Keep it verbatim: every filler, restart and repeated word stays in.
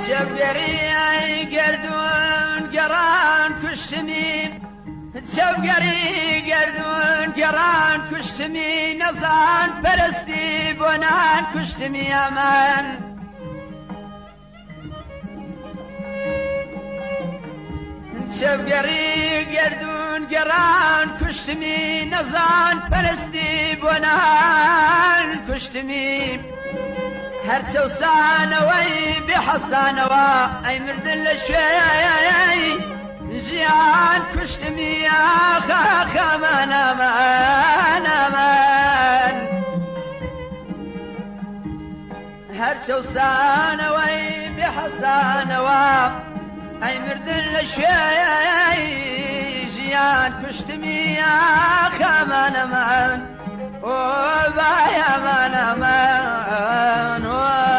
شەوگەری گردون گەڕان کوشتمی شەوگەری گردون گەڕان کوشتمی نەزان پەرستی بۆ نان کوشتمی ئەمان شەوگەری گردون گەڕان کوشتمی نەزان پەرستی بۆ نان کوشتمی هەر چەوسانەوەی بێحەسانەوە ئەی مردن لە شوێی ژیان کوشتمی ئاخاخەمان ئەمان ئەمان هەر چەوسانەوەی بێحەسانەوە ئەی مردن لە شوێی ژیان کوشتمی ئاخەمان ئەمان ئۆ بای ئەمان ئەمان